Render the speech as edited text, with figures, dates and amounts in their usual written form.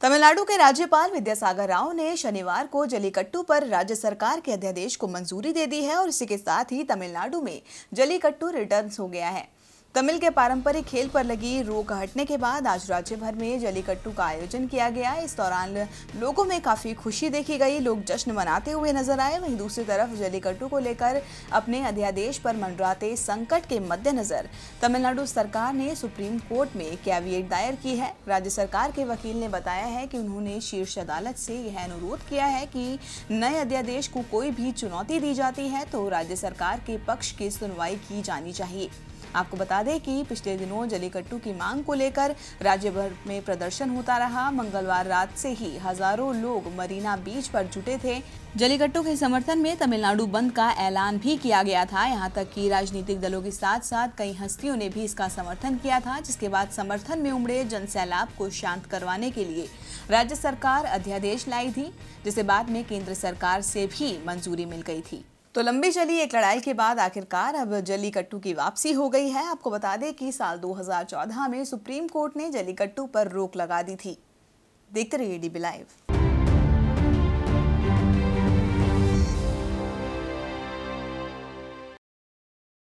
तमिलनाडु के राज्यपाल विद्यासागर राव ने शनिवार को जल्लीकट्टू पर राज्य सरकार के अध्यादेश को मंजूरी दे दी है और इसी के साथ ही तमिलनाडु में जल्लीकट्टू रिटर्न हो गया है। तमिल के पारंपरिक खेल पर लगी रोक हटने के बाद आज राज्य भर में जल्लीकट्टू का आयोजन किया गया। इस दौरान लोगों में काफी खुशी देखी गई, लोग जश्न मनाते हुए नजर आए। वहीं दूसरी तरफ जल्लीकट्टू को लेकर अपने अध्यादेश पर मंडराते संकट के मद्देनजर तमिलनाडु सरकार ने सुप्रीम कोर्ट में कैविएट दायर की है। राज्य सरकार के वकील ने बताया है कि उन्होंने शीर्ष अदालत से यह अनुरोध किया है कि नए अध्यादेश को कोई भी चुनौती दी जाती है तो राज्य सरकार के पक्ष की सुनवाई की जानी चाहिए। आपको बता दें कि पिछले दिनों जल्लीकट्टू की मांग को लेकर राज्य भर में प्रदर्शन होता रहा। मंगलवार रात से ही हजारों लोग मरीना बीच पर जुटे थे। जल्लीकट्टू के समर्थन में तमिलनाडु बंद का ऐलान भी किया गया था। यहां तक कि राजनीतिक दलों के साथ साथ कई हस्तियों ने भी इसका समर्थन किया था, जिसके बाद समर्थन में उमड़े जनसैलाब को शांत करवाने के लिए राज्य सरकार अध्यादेश लाई थी, जिसे बाद में केंद्र सरकार से भी मंजूरी मिल गई थी। तो लंबी चली एक लड़ाई के बाद आखिरकार अब जल्लीकट्टू की वापसी हो गई है। आपको बता दें कि साल 2014 में सुप्रीम कोर्ट ने जल्लीकट्टू पर रोक लगा दी थी। देखते रहिए डीबी लाइव।